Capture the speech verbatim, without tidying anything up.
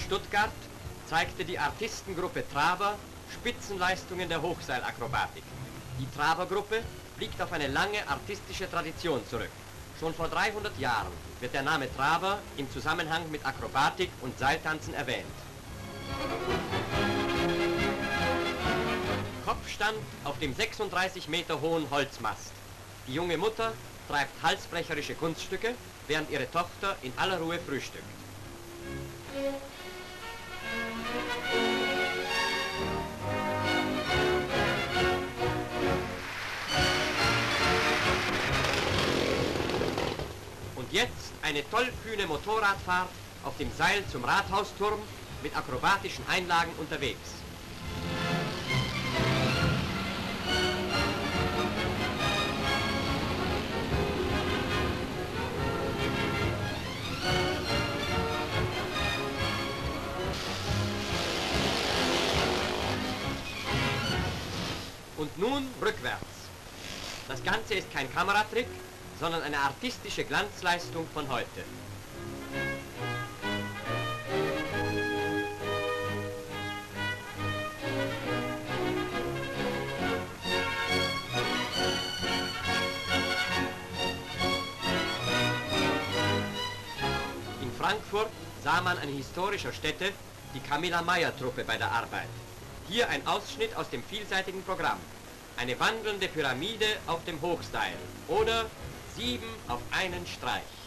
Stuttgart zeigte die Artistengruppe Traber Spitzenleistungen der Hochseilakrobatik. Die Traber-Gruppe blickt auf eine lange artistische Tradition zurück. Schon vor dreihundert Jahren wird der Name Traber im Zusammenhang mit Akrobatik und Seiltanzen erwähnt. Kopfstand auf dem sechsunddreißig Meter hohen Holzmast. Die junge Mutter treibt halsbrecherische Kunststücke, während ihre Tochter in aller Ruhe frühstückt. Und jetzt eine tollkühne Motorradfahrt auf dem Seil zum Rathausturm mit akrobatischen Einlagen unterwegs. Und nun rückwärts. Das Ganze ist kein Kameratrick, sondern eine artistische Glanzleistung von heute. In Frankfurt sah man an historischer Stätte die Camilla-Meyer-Truppe bei der Arbeit. Hier ein Ausschnitt aus dem vielseitigen Programm. Eine wandelnde Pyramide auf dem Hochseil oder sieben auf einen Streich.